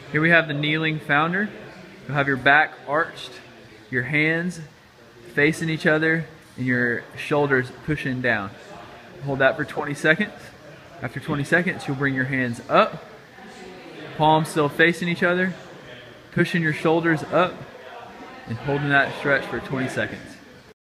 Here we have the kneeling founder. You'll have your back arched, your hands facing each other, and your shoulders pushing down. Hold that for 20 seconds. After 20 seconds, you'll bring your hands up, palms still facing each other, pushing your shoulders up, and holding that stretch for 20 seconds.